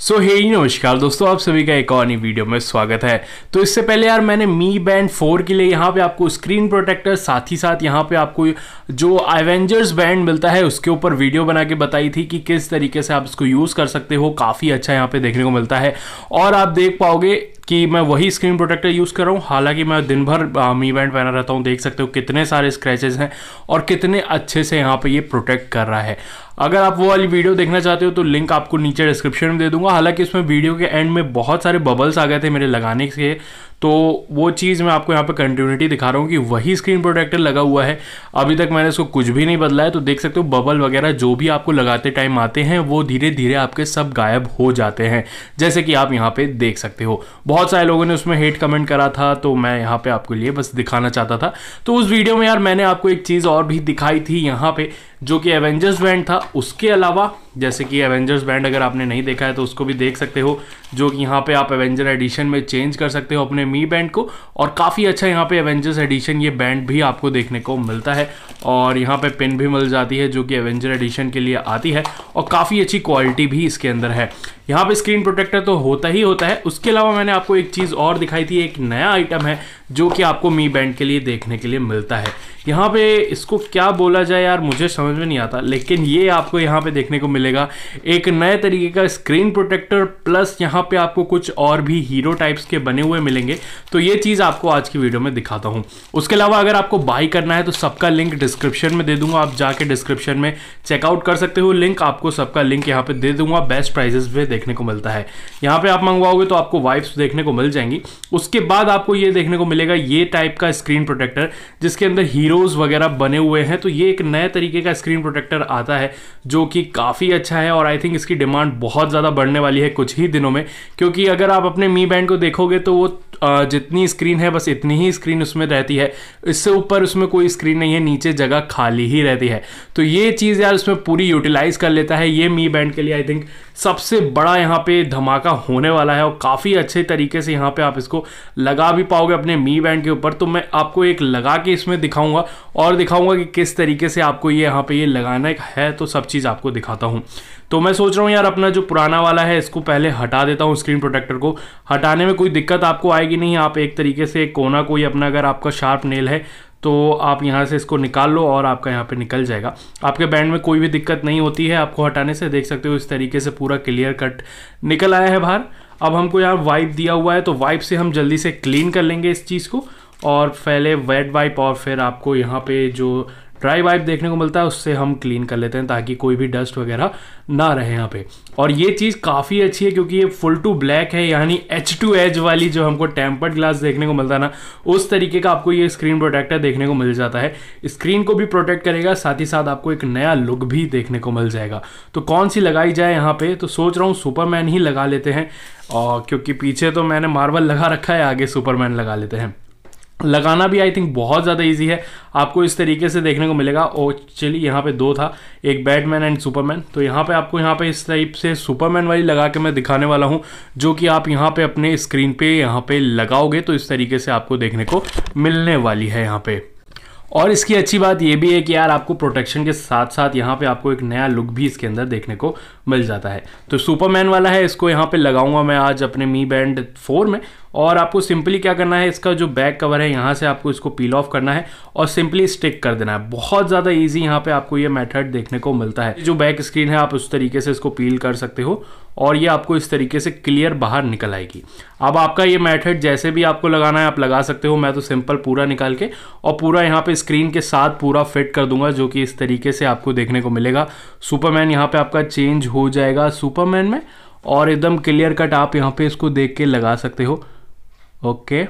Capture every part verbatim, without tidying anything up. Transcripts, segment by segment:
सो हे नमस्कार दोस्तों, आप सभी का एक और नई वीडियो में स्वागत है। तो इससे पहले यार मैंने मी बैंड फोर के लिए यहाँ पे आपको स्क्रीन प्रोटेक्टर, साथ ही साथ यहाँ पे आपको जो एवेंजर्स बैंड मिलता है उसके ऊपर वीडियो बना के बताई थी कि किस तरीके से आप इसको यूज़ कर सकते हो। काफ़ी अच्छा यहाँ पे देखने को मिलता है और आप देख पाओगे कि मैं वही स्क्रीन प्रोटेक्टर यूज़ कर रहा हूँ। हालांकि मैं दिन भर मी बैंड पहना रहता हूँ। देख सकते हो कितने सारे स्क्रैचेस हैं और कितने अच्छे से यहाँ पे ये प्रोटेक्ट कर रहा है। अगर आप वो वाली वीडियो देखना चाहते हो तो लिंक आपको नीचे डिस्क्रिप्शन में दे दूंगा। हालांकि इसमें वीडियो के एंड में बहुत सारे बबल्स आ गए थे मेरे लगाने से, तो वो चीज़ मैं आपको यहाँ पे कंटिन्यूटी दिखा रहा हूँ कि वही स्क्रीन प्रोटेक्टर लगा हुआ है। अभी तक मैंने इसको कुछ भी नहीं बदला है। तो देख सकते हो बबल वगैरह जो भी आपको लगाते टाइम आते हैं वो धीरे धीरे आपके सब गायब हो जाते हैं, जैसे कि आप यहाँ पे देख सकते हो। बहुत सारे लोगों ने उसमें हेट कमेंट करा था, तो मैं यहाँ पे आपके लिए बस दिखाना चाहता था। तो उस वीडियो में यार मैंने आपको एक चीज़ और भी दिखाई थी यहाँ पे, जो कि एवेंजर्स बैंड था। उसके अलावा जैसे कि एवेंजर्स बैंड अगर आपने नहीं देखा है तो उसको भी देख सकते हो, जो कि यहाँ पे आप एवेंजर एडिशन में चेंज कर सकते हो अपने मी बैंड को। और काफ़ी अच्छा यहाँ पे एवेंजर्स एडिशन ये बैंड भी आपको देखने को मिलता है। और यहाँ पे पिन भी मिल जाती है जो कि एवेंजर एडिशन के लिए आती है, और काफ़ी अच्छी क्वालिटी भी इसके अंदर है। यहाँ पे स्क्रीन प्रोटेक्टर तो होता ही होता है। उसके अलावा मैंने आपको एक चीज़ और दिखाई थी, एक नया आइटम है जो कि आपको मी बैंड के लिए देखने के लिए मिलता है। यहाँ पे इसको क्या बोला जाए यार, मुझे समझ में नहीं आता, लेकिन ये आपको यहाँ पे देखने को मिलेगा एक नए तरीके का स्क्रीन प्रोटेक्टर, प्लस यहाँ पे आपको कुछ और भी हीरो टाइप्स के बने हुए मिलेंगे। तो ये चीज़ आपको आज की वीडियो में दिखाता हूँ। उसके अलावा अगर आपको बाई करना है तो सबका लिंक डिस्क्रिप्शन में दे दूंगा, आप जाके डिस्क्रिप्शन में चेकआउट कर सकते हो। लिंक आपको सबका लिंक यहाँ पे दे दूंगा। बेस्ट प्राइजेस पे देखने को मिलता है। यहाँ पे आप मंगवाओगे तो आपको वाइप्स देखने को मिल जाएंगी। उसके बाद आपको ये देखने को मिलेगा ये टाइप का स्क्रीन प्रोटेक्टर जिसके अंदर हीरोज वगैरह बने हुए हैं। तो ये एक नए तरीके का स्क्रीन प्रोटेक्टर आता है जो कि काफ़ी अच्छा है, और आई थिंक इसकी डिमांड बहुत ज़्यादा बढ़ने वाली है कुछ ही दिनों में। क्योंकि अगर आप अपने मी बैंड को देखोगे तो वो जितनी स्क्रीन है बस इतनी ही स्क्रीन उसमें रहती है, इससे ऊपर उसमें कोई स्क्रीन नहीं है, नीचे जगह खाली ही रहती है। तो ये चीज़ यार उसमें पूरी यूटिलाइज कर लेता है। ये मी बैंड के लिए आई थिंक सबसे बड़ा यहाँ पे धमाका होने वाला है, और काफ़ी अच्छे तरीके से यहाँ पे आप इसको लगा भी पाओगे अपने मी बैंड के ऊपर। तो मैं आपको एक लगा के इसमें दिखाऊंगा और दिखाऊंगा कि किस तरीके से आपको ये यहाँ पे ये लगाना है, तो सब चीज़ आपको दिखाता हूँ। तो मैं सोच रहा हूँ यार अपना जो पुराना वाला है इसको पहले हटा देता हूँ। स्क्रीन प्रोटेक्टर को हटाने में कोई दिक्कत आपको आएगी नहीं। आप एक तरीके से कोना कोई अपना, अगर आपका शार्प नेल है तो आप यहाँ से इसको निकाल लो और आपका यहाँ पे निकल जाएगा। आपके बैंड में कोई भी दिक्कत नहीं होती है आपको हटाने से। देख सकते हो इस तरीके से पूरा क्लियर कट निकल आया है बाहर। अब हमको यहाँ वाइप दिया हुआ है, तो वाइप से हम जल्दी से क्लीन कर लेंगे इस चीज़ को। और पहले वेट वाइप और फिर आपको यहाँ पे जो ड्राई वाइप देखने को मिलता है उससे हम क्लीन कर लेते हैं, ताकि कोई भी डस्ट वगैरह ना रहे यहाँ पे। और ये चीज़ काफ़ी अच्छी है क्योंकि ये फुल टू ब्लैक है, यानी एज टू एज वाली जो हमको टेम्पर्ड ग्लास देखने को मिलता है ना, उस तरीके का आपको ये स्क्रीन प्रोटेक्टर देखने को मिल जाता है। स्क्रीन को भी प्रोटेक्ट करेगा, साथ ही साथ आपको एक नया लुक भी देखने को मिल जाएगा। तो कौन सी लगाई जाए यहाँ पे, तो सोच रहा हूँ सुपरमैन ही लगा लेते हैं। और क्योंकि पीछे तो मैंने मार्वल लगा रखा है, आगे सुपरमैन लगा लेते हैं। लगाना भी आई थिंक बहुत ज़्यादा इजी है, आपको इस तरीके से देखने को मिलेगा। और चलिए यहाँ पे दो था, एक बैटमैन एंड सुपरमैन। तो यहाँ पे आपको यहाँ पे इस टाइप से सुपरमैन वाली लगा के मैं दिखाने वाला हूँ, जो कि आप यहाँ पे अपने स्क्रीन पे यहाँ पे लगाओगे तो इस तरीके से आपको देखने को मिलने वाली है यहाँ पे। और इसकी अच्छी बात ये भी है कि यार आपको प्रोटेक्शन के साथ साथ यहाँ पे आपको एक नया लुक भी इसके अंदर देखने को मिल जाता है। तो सुपरमैन वाला है, इसको यहाँ पे लगाऊंगा मैं आज अपने मी बैंड फोर में। और आपको सिंपली क्या करना है, इसका जो बैक कवर है यहाँ से आपको इसको पील ऑफ करना है और सिंपली स्टिक कर देना है। बहुत ज़्यादा इजी यहाँ पे आपको ये मेथड देखने को मिलता है। जो बैक स्क्रीन है आप उस तरीके से इसको पील कर सकते हो और ये आपको इस तरीके से क्लियर बाहर निकल आएगी। अब आपका ये मेथड जैसे भी आपको लगाना है आप लगा सकते हो। मैं तो सिंपल पूरा निकाल के और पूरा यहाँ पे स्क्रीन के साथ पूरा फिट कर दूंगा, जो कि इस तरीके से आपको देखने को मिलेगा। सुपरमैन यहाँ पे आपका चेंज हो जाएगा सुपरमैन में, और एकदम क्लियर कट आप यहाँ पे इसको देख के लगा सकते हो। ओके,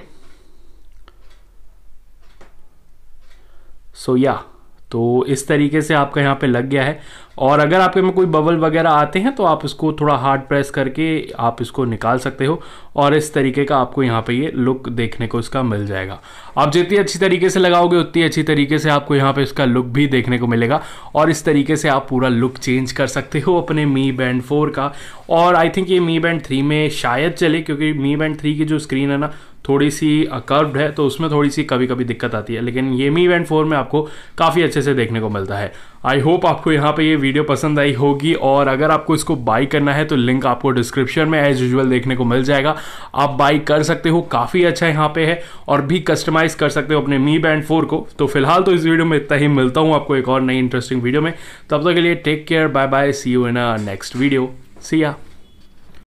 सो या तो इस तरीके से आपका यहाँ पे लग गया है। और अगर आपके में कोई बबल वगैरह आते हैं तो आप इसको थोड़ा हार्ड प्रेस करके आप इसको निकाल सकते हो, और इस तरीके का आपको यहाँ पे ये लुक देखने को इसका मिल जाएगा। आप जितनी अच्छी तरीके से लगाओगे उतनी अच्छी तरीके से आपको यहाँ पे इसका लुक भी देखने को मिलेगा, और इस तरीके से आप पूरा लुक चेंज कर सकते हो अपने मी बैंड फोर का। और आई थिंक ये मी बैंड थ्री में शायद चले, क्योंकि मी बैंड थ्री की जो स्क्रीन है ना थोड़ी सी कर्व्ड है तो उसमें थोड़ी सी कभी कभी दिक्कत आती है, लेकिन ये मी बैंड फोर में आपको काफ़ी अच्छे से देखने को मिलता है। आई होप आपको यहाँ पे ये वीडियो पसंद आई होगी, और अगर आपको इसको बाई करना है तो लिंक आपको डिस्क्रिप्शन में एज यूजुअल देखने को मिल जाएगा, आप बाई कर सकते हो। काफ़ी अच्छा यहाँ पे है और भी कस्टमाइज कर सकते हो अपने मी बैंड फोर को। तो फिलहाल तो इस वीडियो में इतना ही, मिलता हूँ आपको एक और नई इंटरेस्टिंग वीडियो में, तब तक के लिए take care, bye bye, see you in a next video, see या।